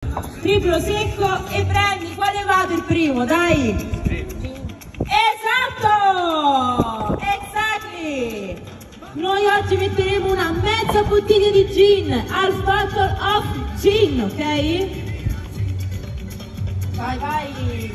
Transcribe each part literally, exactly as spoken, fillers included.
triplo secco e prendi. Quale va per primo? Dai! Esatto! Exactly! Noi oggi metteremo una mezza bottiglia di gin al Factor of Gin, ok? Vai, vai!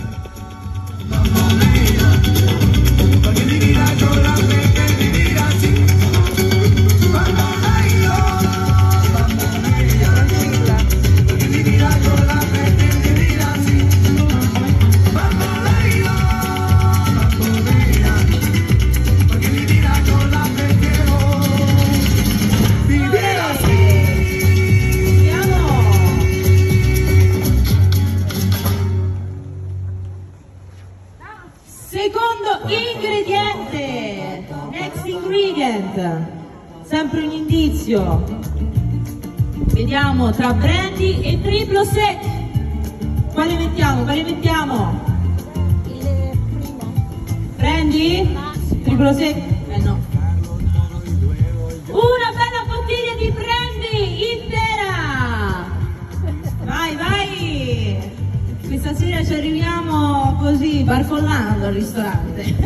Secondo ingrediente, next ingredient, sempre un indizio, vediamo tra brandy e triplo sec, quale mettiamo, quale mettiamo? Il primo. Brandy? Triplo sec? Eh no. Una bella bottiglia di brandy intera! Vai, vai! Questa sera ci arriviamo così, barcollando al ristorante.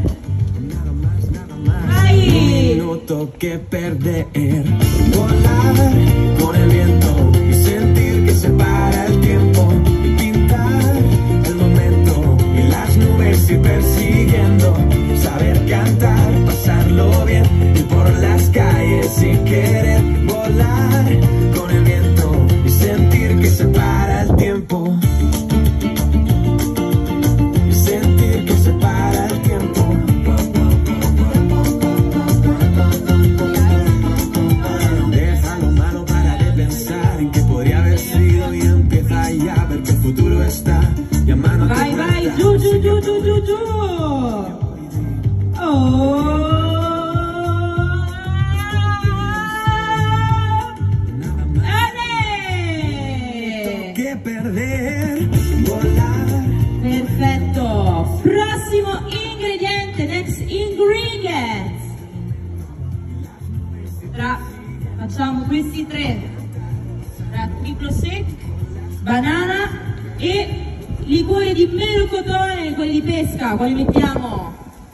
Vai! Un minuto que perder, volar con el viento y sentir que se para el tiempo y pintar el momento y las nubes ir persiguiendo, saber cantar, pasarlo bien, ir por las calles sin querer, volar con el viento y sentir que se para el tiempo. Vai, vai, giù, giù, giù, giù, giù, giù. Oh. Che perder, volar. Perfetto. Prossimo ingrediente, next ingredient. Tra, facciamo questi tre. Tra triplo sec, banana e liquore di melocotone, quelli di pesca, quali mettiamo?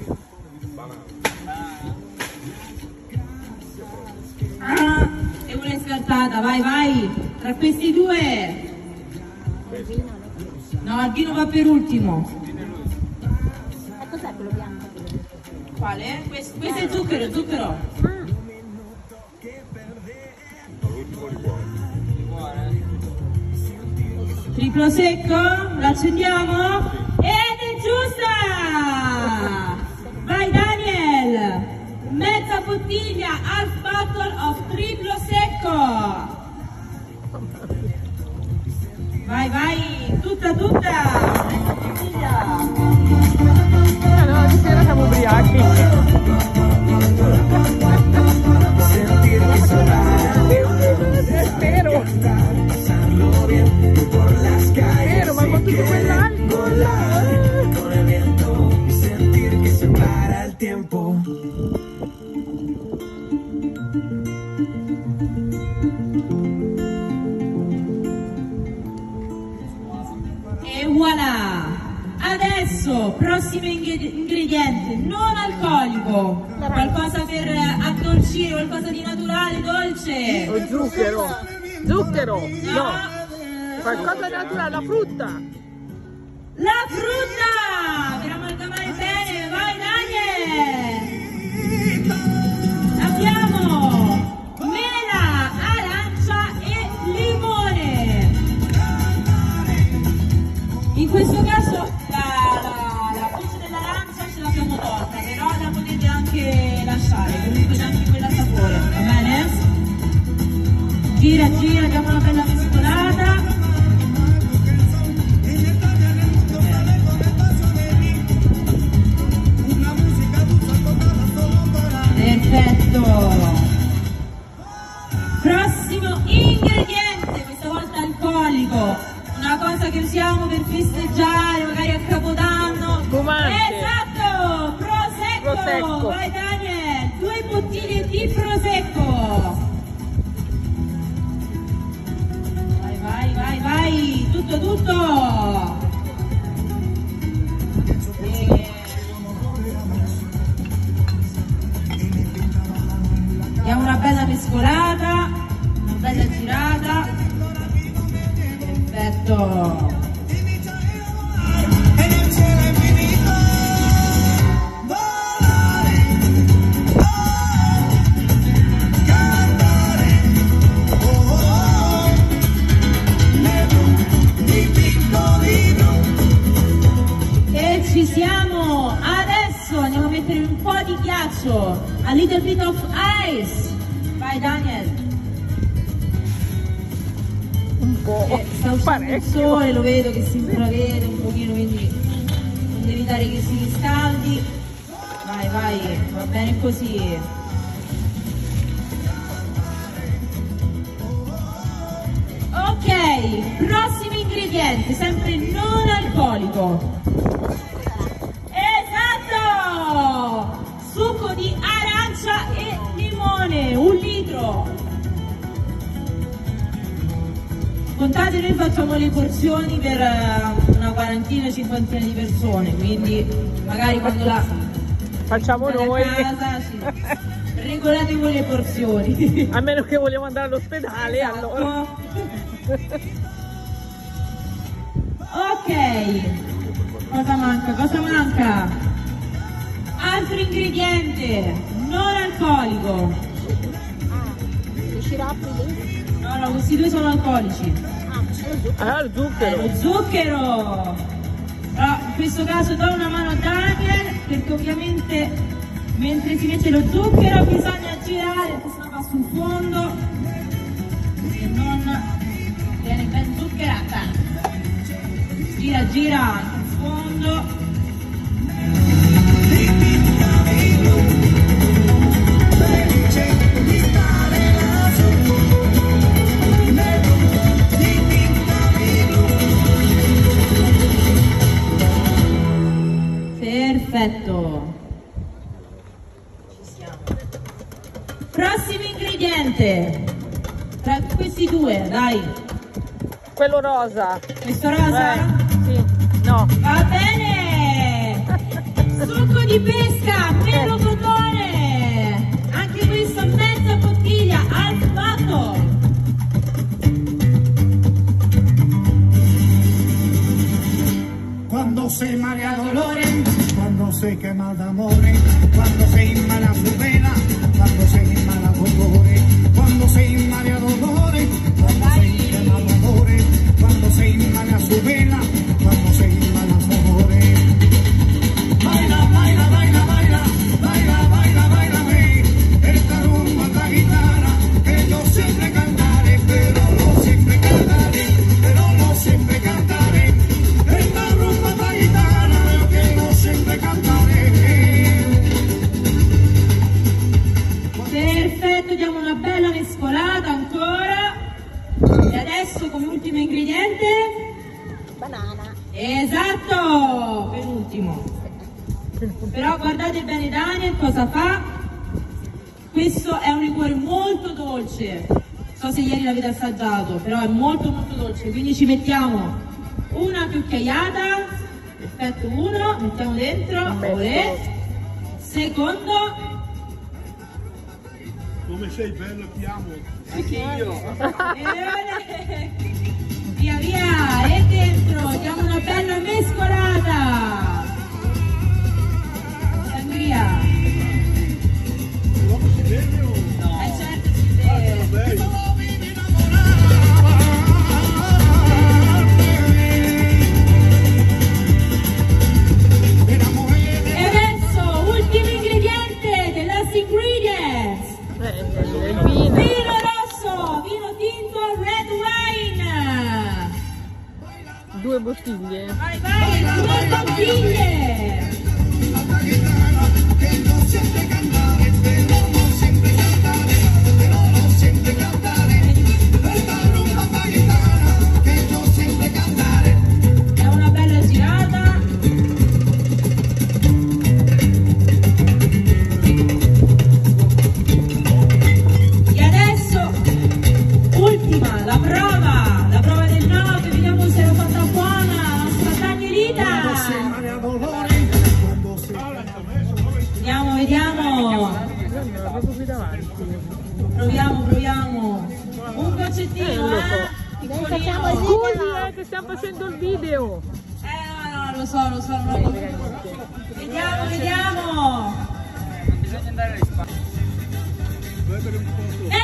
Ah, e una è scartata, vai, vai, tra questi due. No, il vino va per ultimo. E cos'è quello bianco? Quale? Questo, questo è zucchero, zucchero. Triplo secco, l'accendiamo ed è giusta! Vai Daniel! Mezza bottiglia al Factor of triplo secco! Vai, vai, tutta, tutta! Mezza bottiglia! No, no, di sera siamo ubriachi! Spero! Spero, ma con tutto quell'alcol! Con el viento y sentir que se para el tiempo. E voilà! Adesso, prossimo ingrediente, non alcolico, qualcosa per addolcire, qualcosa di naturale, dolce. O zucchero! Zucchero! No! Qualcosa di naturale, la frutta! La frutta! Per amalgamare bene, vai Daniel! Abbiamo mela, arancia e limone. In questo caso la, la, la buccia dell'arancia ce l'abbiamo tolta, però la potete anche lasciare, comunque c'è anche quella sapore, va bene? Gira, gira, diamo una bella mescolata. Perfetto! Prossimo ingrediente, questa volta alcolico, una cosa che usiamo per festeggiare, magari a Capodanno. Fumante! Esatto! Prosecco! Prosecco! Vai Daniel! Due bottiglie di prosecco! Vai, vai, vai, vai! Perfetto. E ci siamo. Adesso andiamo a mettere un po' di ghiaccio. A little bit of ice. Vai Daniel. Un po'. Eh, sta uscendo il sole, lo vedo che si intravede un pochino, quindi non devi evitare che si riscaldi. Vai, vai, va bene così. Ok, prossimo ingrediente, sempre non alcolico. Esatto! Succo di arancia e limone, un litro. Contate, noi facciamo le porzioni per una quarantina, cinquantina di persone, quindi magari quando la facciamo noi a casa, sì, regolate voi le porzioni. a meno che vogliamo andare all'ospedale. Esatto. Allora ok, cosa manca? Cosa manca? Altro ingrediente non alcolico. I sciroppi lì? No, no, questi due sono alcolici. ah, lo zucchero. Lo zucchero! Però in questo caso do una mano a Daniel, perché ovviamente mentre si mette lo zucchero bisogna girare, perché sennò va sul fondo e non viene ben zuccherata. Gira, gira anche il fondo. Perfetto. Ci siamo. Prossimo ingrediente. Tra questi due, dai. Quello rosa. Questo rosa? Eh, sì. No. Va bene. Succo di pesca, melocotone. Anche questo mezza bottiglia al fatto. Quando sei marea dolore, quando sei quema d'amore, quando sei in mala su vela, quando sei in mala dolore, quando sei in marea dolore, quando sei in quema d'amore, quando sei in mala su vela, quando sei in mala dolore. Baila, baila, baila, baila, baila, baila, baila, baila, esta rumba, esta guitarra, que yo siempre cantaré, pero no siempre cantaré, pero no siempre cantaré, esta rumba, esta guitarra, que no siempre cantaré. Perfetto, diamo una bella mescolata ancora. E adesso come ultimo ingrediente? Banana. Esatto, penultimo. Però guardate bene Daniel cosa fa. Questo è un liquore molto dolce. Non so se ieri l'avete assaggiato, però è molto molto dolce. Quindi ci mettiamo una cucchiaiata. Perfetto, uno, mettiamo dentro. Olè. Secondo. Come sei bello, ti amo. E via via, e dentro diamo una bella mescolata. Sangria. Si vede o no? Eh certo si vede. E adesso ultimo ingrediente, the last ingredients. Eh, il vino. Vino rosso, vino tinto, red wine. Due bottiglie. Vai, vai, due bottiglie. Diamo una bella girata. E adesso, ultima, la prova, la prova del noto, vediamo se l'ho fatta buona, la nostra Danielita. Vediamo, vediamo. Proprio qui davanti. Proviamo, proviamo. Un Eh, goccettino, non lo eh? so. Noi facciamo il Scusi, video. eh, che stiamo facendo il video. Eh no, no, lo so, lo so, non lo so. Vediamo, vediamo. Bisogna andare alle spalle. Eh,